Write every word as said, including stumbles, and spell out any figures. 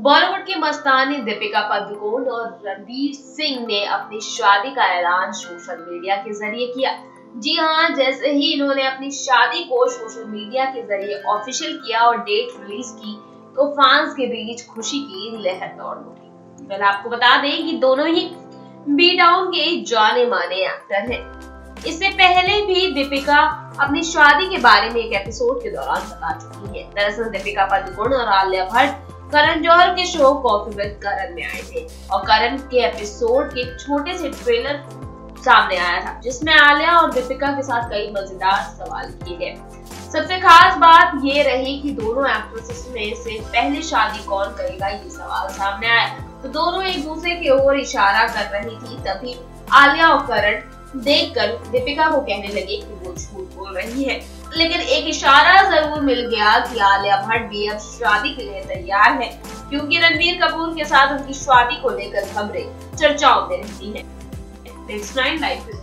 बॉलीवुड की मस्तानी दीपिका पादुकोण और रणवीर सिंह ने अपनी शादी का ऐलान सोशल मीडिया के जरिए किया। जी हां, जैसे ही इन्होंने अपनी शादी को सोशल मीडिया के जरिए ऑफिशियल किया और डेट रिलीज की तो फैंस के बीच खुशी की लहर दौड़ उठी। पहले आपको बता दें कि दोनों ही बी टाउन के जाने माने एक्टर हैं। इससे पहले भी दीपिका अपनी शादी के बारे में एक एपिसोड के दौरान बता चुकी है। दरअसल दीपिका पादुकोण और आलिया भट्ट करण जौहर के शो कॉफी विद करण में आए थे और करण के एपिसोड के एक छोटे से ट्रेलर सामने आया था जिसमें आलिया और दीपिका के साथ कई मजेदार सवाल किए गए। सबसे खास बात ये रही कि दोनों एक्ट्रेसेस में से पहले शादी कौन करेगा ये सवाल सामने आया तो दोनों एक दूसरे की ओर इशारा कर रही थी। तभी आलिया और करण देखकर दीपिका को कहने लगे कि वो झूठ बोल रही है, लेकिन एक इशारा जरूर मिल गया कि आलिया भट्ट भी अब शादी के लिए तैयार है, क्योंकि रणबीर कपूर के साथ उनकी शादी को लेकर खबरें चर्चाओं में रहती हैं। Next nine life